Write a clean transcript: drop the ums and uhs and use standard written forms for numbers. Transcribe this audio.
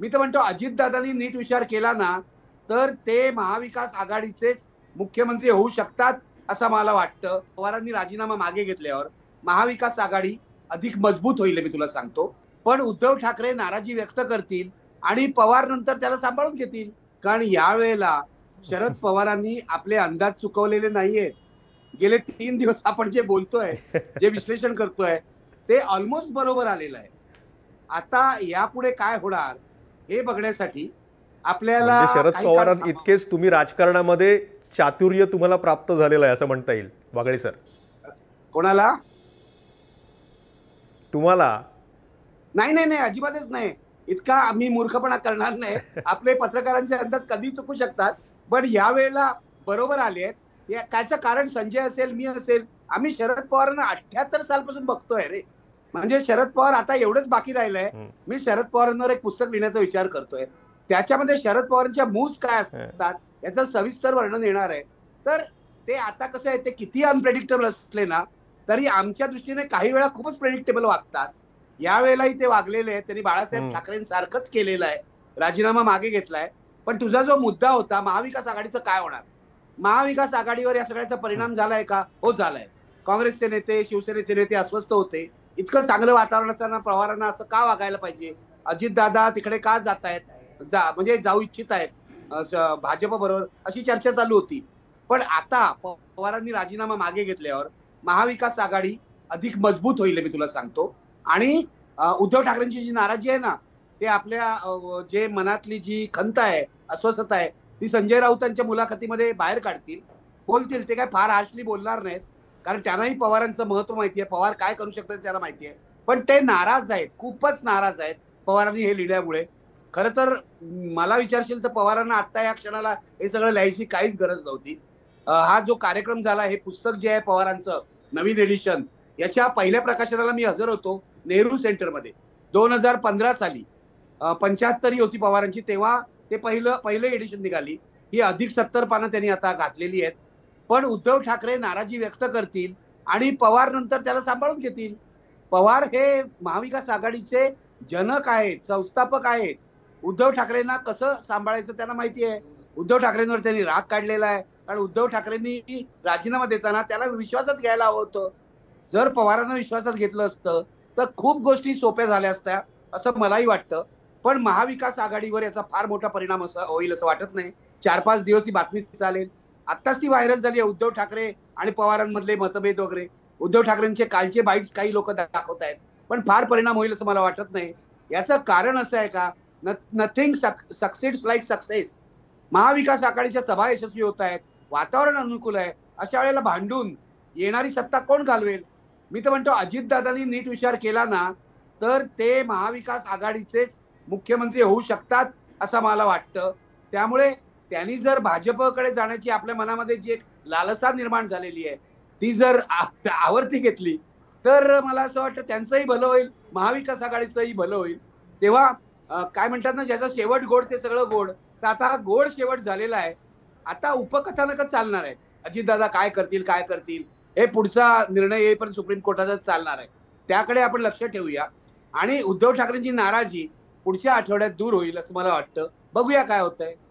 मी तर म्हणतो अजितदादांनी नीट विचार केला ना तर ते महाविकास आघाडीचेच मुख्यमंत्री होऊ शकतात असं मला वाटतं. पवारांनी राजीनामा मागे घेतल्यावर महाविकास आघाडी अधिक मजबूत होईल मी तुला सांगतो. पण उद्धव ठाकरे नाराजी व्यक्त करतील आणि पवार नंतर त्याला सांभाळून घेतील. कारण यावेळेला शरद पवारांनी आपले अंदाज चुकवलेले नाहीयेत. गेले 3 दिवस आपण जे बोलतोय, जे विश्लेषण करतोय ते ऑलमोस्ट बरोबर आलेलं आहे. आता यापुढे काय होणार हे बघण्यासाठी आपल्याला म्हणजे शरद काही काळ पवारांत इतकेच तुम्ही राजकारणामध्ये चातुर्य तुम्हाला प्राप्त झालेलं आहे असं म्हणता येईल वागळे सर. कोणाला? तुम्हाला? नाही नाही नाही, अजिबातच नाही. इतका आम्ही मूर्खपणा करणार नाही. आपले पत्रकारांचे अंदाज कधी चुकू शकतात, पण यावेळेला बरोबर आले आहेत. त्याचं कारण संजय असेल, मी असेल, आम्ही शरद पवारांना 78 सालपासून बघतोय रे. म्हणजे शरद पवार आता एवढंच बाकी राहिलंय. मी शरद पवारांवर एक पुस्तक लिहिण्याचा विचार करतोय. त्याच्यामध्ये शरद पवारांच्या मूव्स काय असतात याचं सविस्तर वर्णन येणार आहे. तर ते आता कसं आहे, ते किती अनप्रेडिक्टेबल असले ना तरी आमच्या दृष्टीने काही वेळा खूपच प्रेडिक्टेबल वागतात. यावेळेलाही ते वागलेले आहेत. त्यांनी बाळासाहेब ठाकरेंसारखंच केलेलं आहे, राजीनामा मागे घेतलाय. पण तुझा जो मुद्दा होता महाविकास आघाडीचं काय होणार, महाविकास आघाडीवर या सगळ्याचा परिणाम झालाय का? हो झालाय. काँग्रेसचे नेते, शिवसेनेचे नेते अस्वस्थ होते. इतकं चांगलं वातावरण असताना पवारांना असं का वागायला पाहिजे, अजितदादा तिकडे का जात आहेत, म्हणजे जाऊ इच्छित आहेत भाजप बरोबर, अशी चर्चा चालू होती. पण आता पवारांनी राजीनामा मागे घेतल्यावर महाविकास आघाडी अधिक मजबूत होईल मी तुला सांगतो. आणि उद्धव ठाकरेंची जी नाराजी आहे ना, ते आपल्या जे मनातली जी खंत आहे, अस्वस्थता आहे, ती संजय राऊतांच्या मुलाखतीमध्ये बाहेर काढतील, बोलतील. ते काय फार हार्शली बोलणार नाहीत, कारण त्यांनाही पवारांचं महत्व माहिती आहे, पवार काय करू शकतात त्यांना माहिती आहे. पण ते नाराज आहेत, खूपच नाराज आहेत पवारांनी हे लिहिल्यामुळे. खरं तर मला विचारशील तर पवारांना आता या क्षणाला हे सगळं लिहायची काहीच गरज नव्हती. हा जो कार्यक्रम झाला, हे पुस्तक जे आहे पवारांचं नवीन एडिशन, याच्या पहिल्या प्रकाशनाला मी हजर होतो नेहरू सेंटरमध्ये 2015 साली. 75 होती पवारांची तेव्हा. ते पहिलं एडिशन निघाली. ही अधिक 70 पानं त्यांनी आता घातलेली आहेत. पण उद्धव ठाकरे नाराजी व्यक्त करतील आणि पवार नंतर त्याला सांभाळून घेतील. पवार हे महाविकास आघाडीचे जनक आहेत, संस्थापक आहेत. उद्धव ठाकरेंना कसं सांभाळायचं त्यांना माहिती आहे. उद्धव ठाकरेंवर त्यांनी राग काढलेला आहे. कारण उद्धव ठाकरेंनी राजीनामा देताना त्याला विश्वासात घ्यायला हवं होतं. जर पवारांना विश्वासात घेतलं असतं तर खूप गोष्टी सोप्या झाल्या असत्या असं मलाही वाटतं. पण महाविकास आघाडीवर याचा फार मोठा परिणाम असा होईल असं वाटत नाही. 4-5 दिवस ही बातमी चालेल. आत्ताच ती व्हायरल झाली आहे, उद्धव ठाकरे आणि पवारांमधले मतभेद वगैरे. उद्धव ठाकरेंचे कालचे बाईट्स काही लोक दाखवत आहेत, पण फार परिणाम होईल असं मला वाटत नाही. याचं कारण असं आहे का, नथिंग सक्सेड्स लाईक सक्सेस. महाविकास आघाडीच्या सभा यशस्वी होत आहेत, वातावरण अनुकूल आहे. अशा वेळेला भांडून येणारी सत्ता कोण घालवेल? मी तर म्हणतो अजितदादांनी नीट विचार केला ना तर ते महाविकास आघाडीचेच मुख्यमंत्री होऊ शकतात असं मला वाटतं. त्यामुळे त्यांनी जर भाजपकडे जाण्याची आपल्या मनामध्ये जी एक लालसा निर्माण झालेली आहे ती जर आवर्ती घेतली तर मला असं वाटतं त्यांचंही भलं होईल, महाविकास आघाडीचंही भलं होईल. तेव्हा काय म्हणतात ना, ज्याचा शेवट गोड ते सगळं गोड. तर आता हा गोड शेवट झालेला आहे. आता उपकथानकच चालणार आहे. अजितदादा काय करतील काय करतील हे पुढचा निर्णय येईपर्यंत सुप्रीम कोर्टाचा चालणार आहे. त्याकडे आपण लक्ष ठेवूया. आणि उद्धव ठाकरेंची नाराजी पुढच्या आठवड्यात दूर होईल असं मला वाटतं. बघूया काय होतंय.